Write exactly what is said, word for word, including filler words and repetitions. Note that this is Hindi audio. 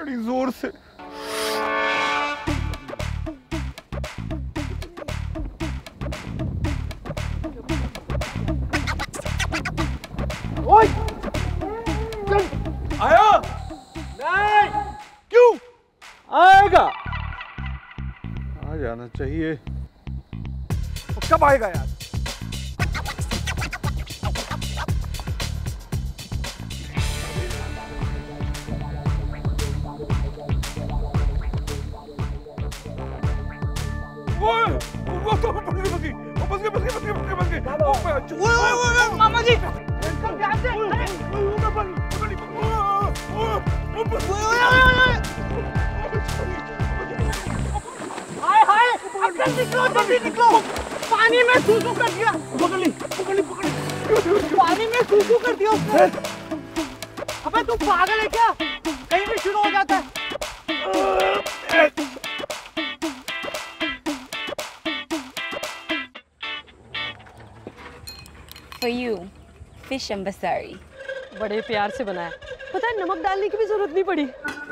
बड़ी जोर से। ओए! आया? नहीं। क्यों? आएगा। आ जाना चाहिए। कब आएगा यार? मामा जी हाय हाय जल्दी निकलो जल्दी निकलो पानी में सूसू कर दिया पकड़ ली पकड़ ली पकड़ ली पानी में सूसू कर दिया उसने अबे तू पागल है क्या कहीं भी शुरू हो जाता है For you, fish ambasari. बड़े प्यार से बनाया पता है नमक डालने की भी जरूरत नहीं पड़ी